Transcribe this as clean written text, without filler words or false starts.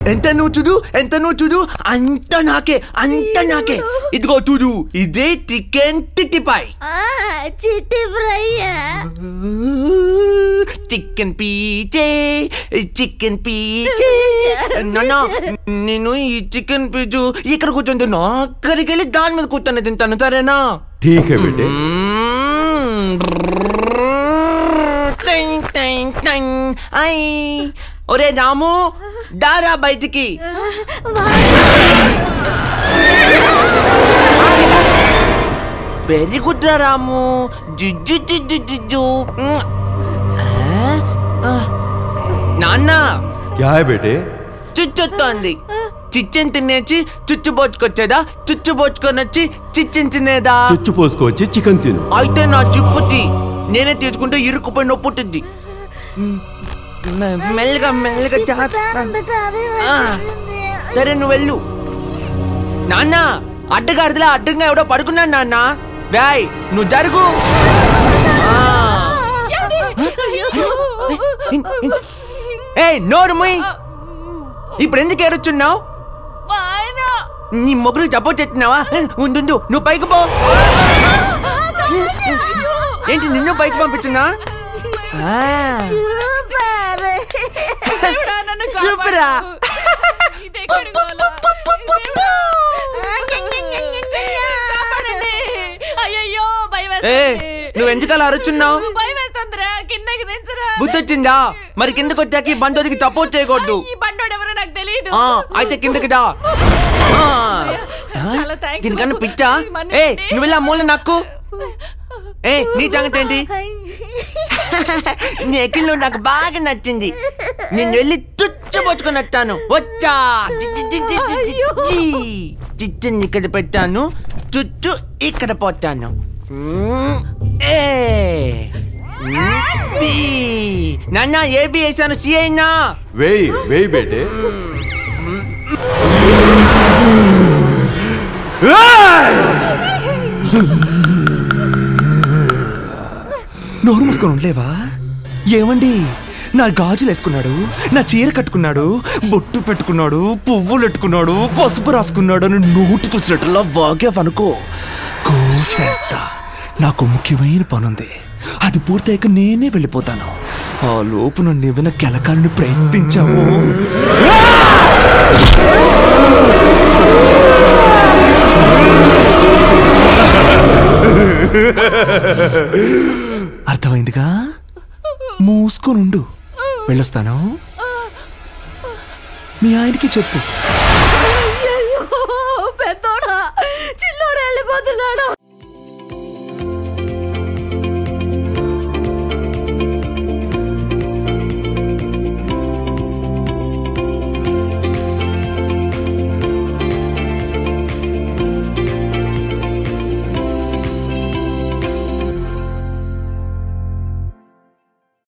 ఎంత నువ్వు చూడు అంత నాకే ఇదిగో చూడు ఇదే చికెన్ టిక్కి ఫ్రై చికెన్ పీచే నాన్న నేను ఈ చికెన్ పీచు ఇక్కడ కూర్చొని అక్కడికి వెళ్ళి దాని మీద కూర్చొని తింటాను సరేనా బేటే ఒరే రాము దారా బయటికి వెరీ గుడ్ రా రాము జుజ్జు నాన్న బేటే చుచ్చొస్తోంది చిచ్చెన్ తినేసి చుచ్చుపోచుకొచ్చేదా చుచ్చుపోచుకొని వచ్చి చిచ్చెన్ తినేదా చుచ్చు పోసుకొచ్చి చికెన్ తిను అయితే నా చిప్పుతి నేనే తీసుకుంటే ఇరుక్కుపోయి నొప్పుంటుంది మెల్లగా సరే నువ్వు వెళ్ళు నాన్న అడ్డంగా ఎవడో పడుకున్నాను నాన్న రాయ్ నువ్వు జరుగు నోరు ముయ్ ఇప్పుడు ఎందుకు ఏడుచున్నావు నీ మొగుడు సపోర్ట్ చేస్తున్నావా ఉండు నువ్వు పైకి పో ఏంటి నిన్ను పైకి పంపించున్నా సూపరా నువ్వు ఎందుకలా అరుచున్నావు బుద్ధి వచ్చిందా మరి కిందకి వచ్చాక ఈ బంధువుకి సపోర్ట్ చేయకూడదు అయితే కిందకి దా దీనికన్నా పిచ్చా నువ్వు ఇలా మూల నక్కు నీ సంగతి ఏంటి నీ ఎక్కిళ్ళు నాకు బాగా నచ్చింది నేను వెళ్ళి చుచ్చుపోచుకొని వచ్చాను వచ్చా చిచ్చెన్ ఇక్కడ పెట్టాను చుచ్చు ఇక్కడ పోతాను నాన్న ఏబి వేసాను సి అయినా వేయి బేటే నోరు మూసుకొని ఉండలేవా ఏమండి నా గాజులు వేసుకున్నాడు నా చీర కట్టుకున్నాడు బొట్టు పెట్టుకున్నాడు పువ్వులు పెట్టుకున్నాడు పసుపు రాసుకున్నాడు అని నోటుకొచ్చినట్టులా వాగేవనుకో కోసేస్తా నాకు ముఖ్యమైన పనుంది అది పూర్తయ్యాక నేనే వెళ్ళిపోతాను ఆ లోపు నన్ను ఏమైనా గెలకాలని ప్రయత్నించావు అర్థమైందిగా మూసుకొనుండు వెళ్ళొస్తాను మీ ఆయనకి చెప్పు పెద్దోడా చిన్నోడు వెళ్ళిపోతున్నాడు